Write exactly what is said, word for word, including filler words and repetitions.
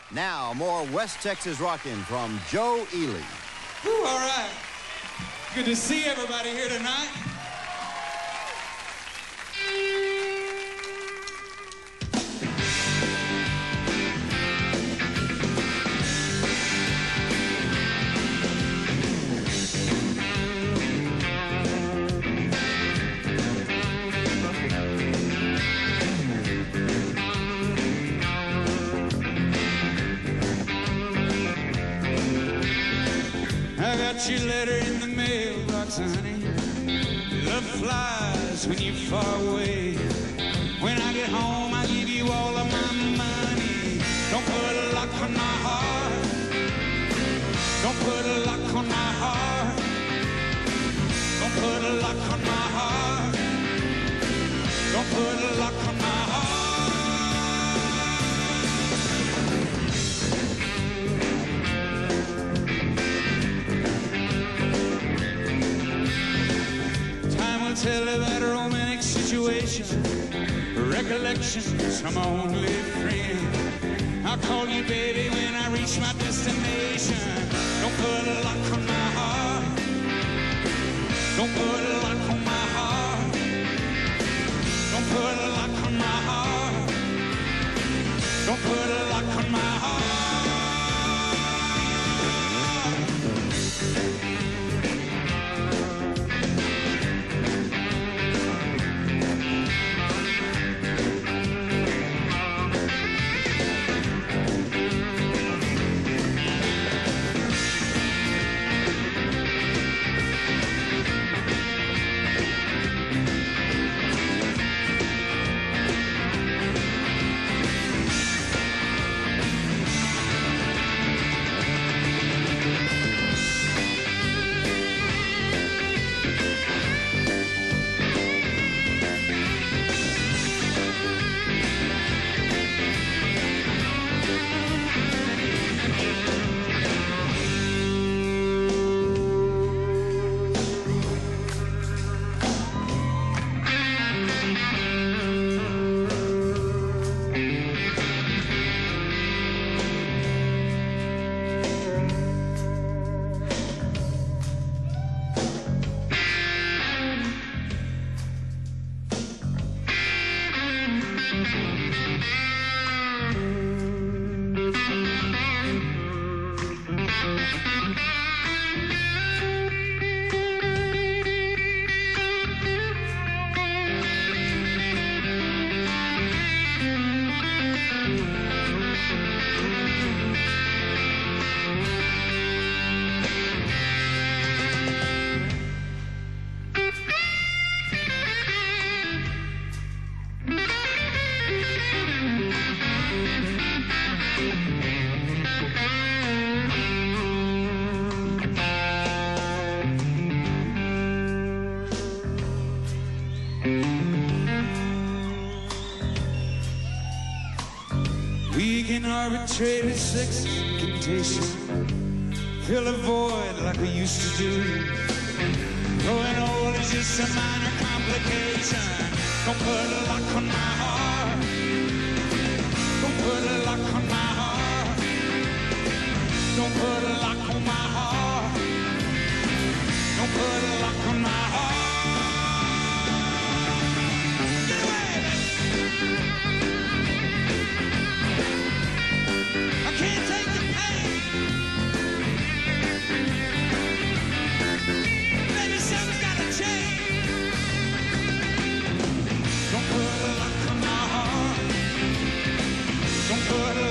Now, more West Texas rockin' from Joe Ely. Whew, all right. Good to see everybody here tonight. I got your letter in the mailbox, honey. Love flies when you're far away. When I get home, I give you all of my money. Don't put a lock on my heart. Don't put a lock on my heart. Don't put a lock on my heart. Don't put a lock on my heart. Tell about a romantic situation, recollections from my only friend. I'll call you baby when I reach my destination. Don't put a lock on my heart. Don't put a lock on my heart. Don't put a lock on my heart. Don't put a lock on my heart. Arbitrated sex temptation, fill a void like we used to do. Growing old is just a minor complication. Don't put a lock on my heart. Don't put a lock on my heart. Don't put a lock on my heart. Don't put a lock on my heart. Don't put a